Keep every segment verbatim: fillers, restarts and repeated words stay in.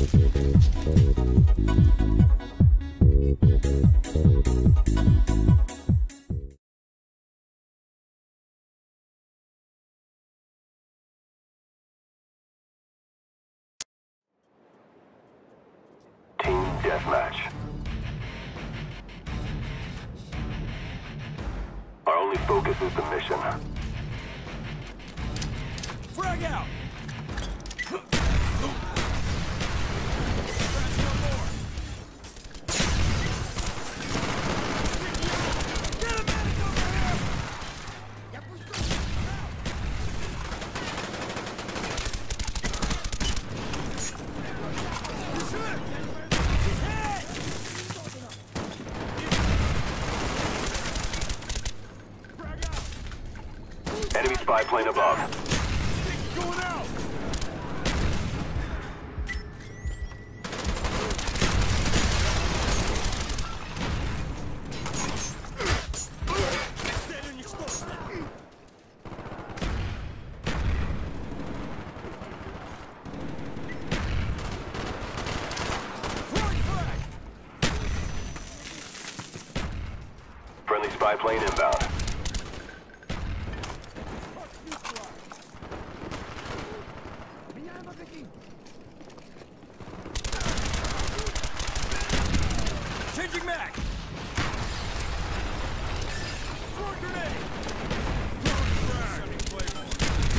Team deathmatch. Our only focus is the mission. Frag out! Enemy spy plane above. Going out! Friendly spy plane inbound. Changing mag! Throw a grenade! Sending Claymore.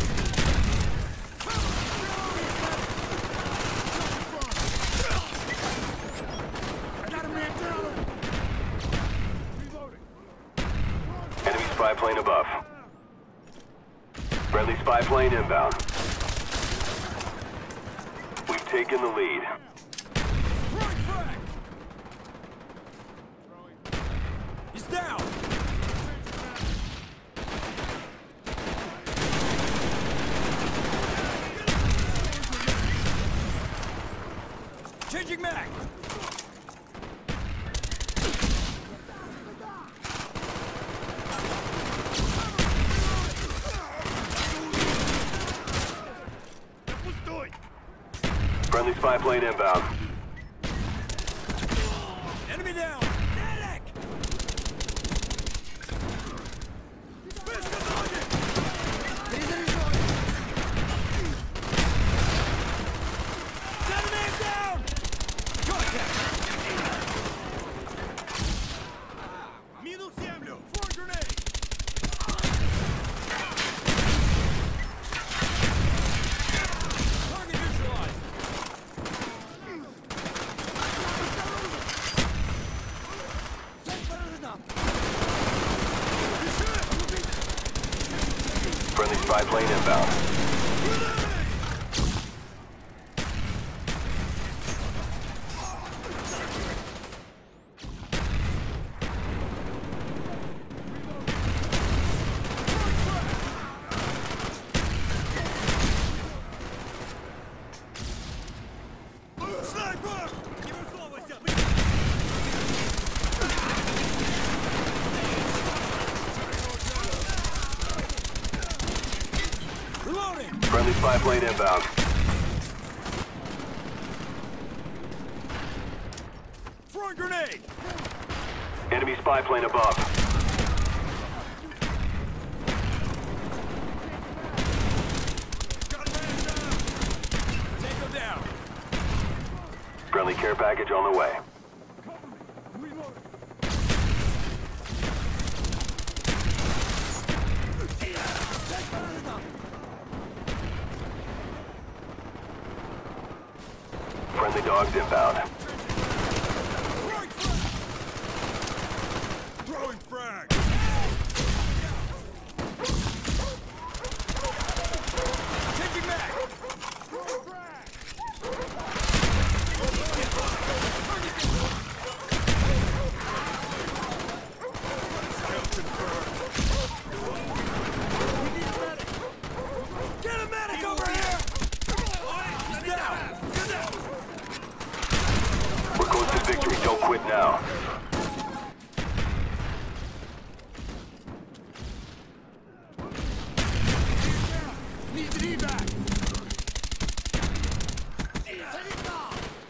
I got a man down! Reloading. Enemy spy plane above. Friendly spy plane inbound. We've taken the lead. Throwing frag! He's down! Changing mag! Friendly spy plane inbound. Enemy down! Medic! Send man down! Contact! Минус землю! Throw a grenade! Target neutralized! Friendly spy plane inbound. Sniper! Не высовывайся! Reloading! Friendly spy plane inbound. Throwing grenade! Enemy spy plane above. Got a man down! Tango down! Friendly care package on the way. Friendly dogs inbound. Throwing frag! Changing mag! Get a medic over here! He's down! Get down! We're close to victory. Don't quit now. Need to evac!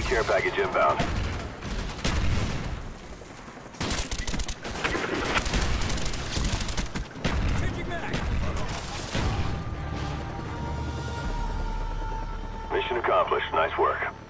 care package inbound. Changing back. Mission accomplished. Nice work.